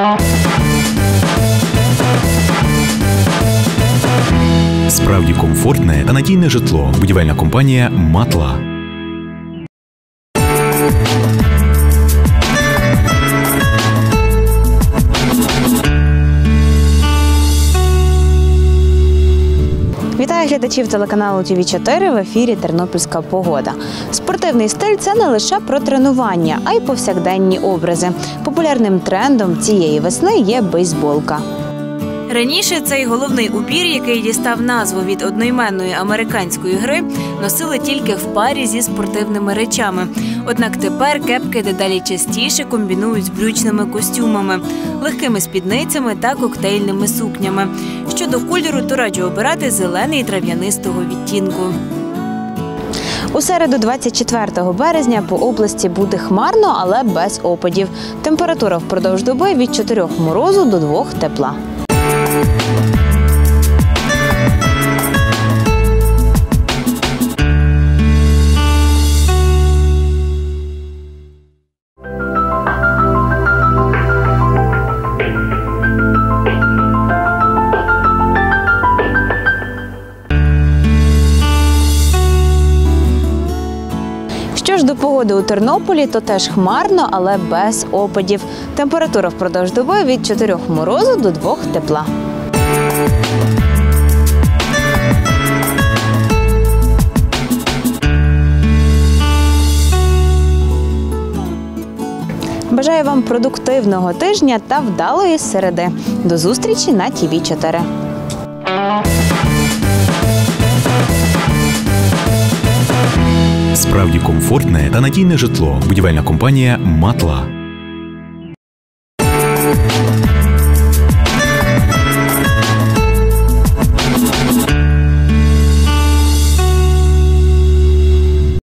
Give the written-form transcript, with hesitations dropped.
Справді комфортне та надійне житло. Будівельна компанія «Матла». Вітаю глядачів телеканалу ТВ4, в ефірі «Тернопільська погода». Спортивний стиль – це не лише про тренування, а й повсякденні образи. Популярним трендом цієї весни є бейсболка. Раніше цей головний убір, який дістав назву від одноіменної американської гри, носили тільки в парі зі спортивними речами. Однак тепер кепки дедалі частіше комбінують з брючними костюмами, легкими спідницями та коктейльними сукнями. Щодо кольору, то раджу обирати зелений трав'янистого відтінку. У середу 24 березня по області буде хмарно, але без опадів. Температура впродовж доби від 4 морозу до 2 тепла. Що ж до погоди у Тернополі, то теж хмарно, але без опадів. Температура впродовж доби від 4 морозу до 2 тепла. Бажаю вам продуктивного тижня та вдалої середи. До зустрічі на ТВ4. Справді комфортне та надійне житло. Будівельна компанія «Матла».